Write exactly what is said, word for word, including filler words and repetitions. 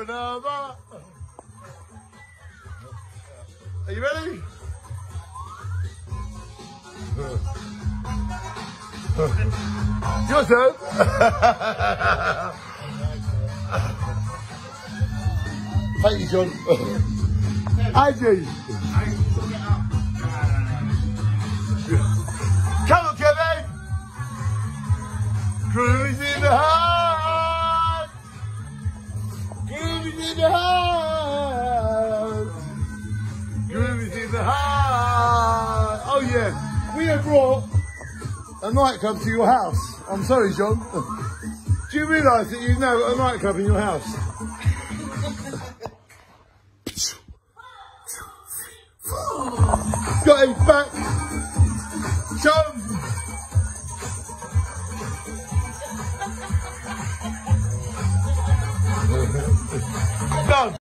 another. Are you ready? Your turn. Thank you, John. Angie. Come on, Kevin. Groove is in the heart. Groove is in the heart. Groove is in the heart. Oh yeah, we have brought a nightclub to your house. I'm sorry, John. Do you realise that you've now got a nightclub in your house? Got his back. John. Done.